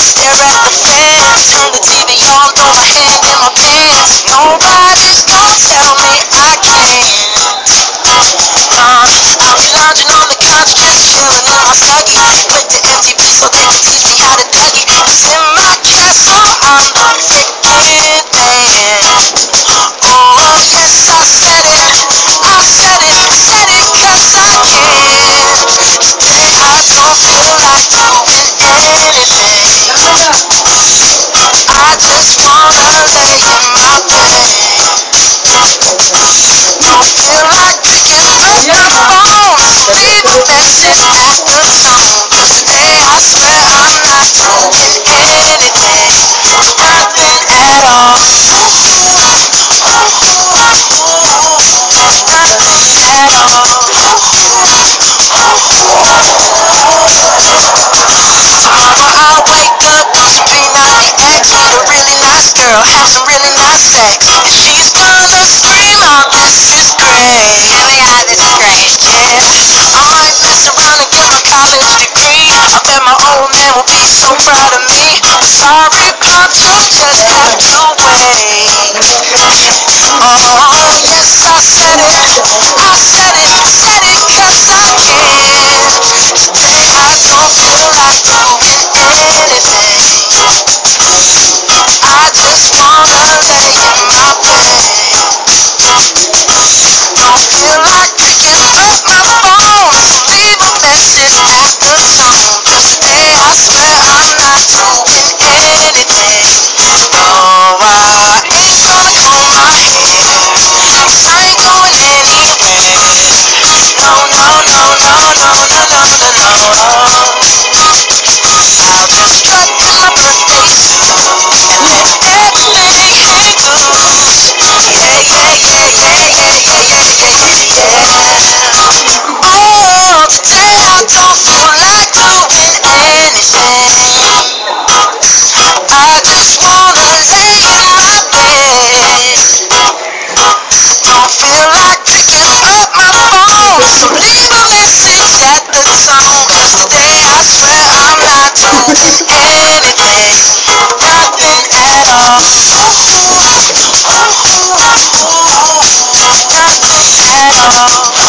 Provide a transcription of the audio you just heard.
Stare at the fan, turn the TV on, throw my hand in my pants. Nobody's gonna tell me I can't. I'll be lounging on the couch, just chilling in my Snuggie. Click the MTV so they can teach me how to Dougie. 'Cause in my castle, I'm the freaking man. Oh yes, I said it, said it 'cause I can. Today I don't feel like doing anything. I just wanna lay in my bed. Don't feel like picking up my phone, leave a message at the tone. 'Cause today I swear I'm not doing anything, nothing at all. Tomorrow I'll wake up, P90X, meet a really nice girl, have some really nice sex, and she's gonna scream out, "This is great." Oh my god, this is great. Yeah, I might mess around and get my college degree. I bet my old man will be so proud of me. Sorry, Pop, you'll just have to wait. Oh yes, I said it, said it 'cause I can. Today I don't feel like doing anything. I just wanna lay in my bed. Don't feel like picking up my phone, so leave a message at the tone. 'Cause today I swear I'm not doing anything. No, I ain't gonna comb my hair, 'cause I ain't going anywhere. No, no, no, no, no, no, no, no, no. I'll just strut in my birthday suit and let everything hang loose. Yeah, yeah, yeah, yeah, yeah, yeah, yeah, yeah, yeah. Oh, today I don't feel like doing anything. I just wanna lay in my bed. Don't feel like picking up my phone, so leave a message at the tone. 'Cause today I swear I'm not doing anything, nothing at all. Nothing at all.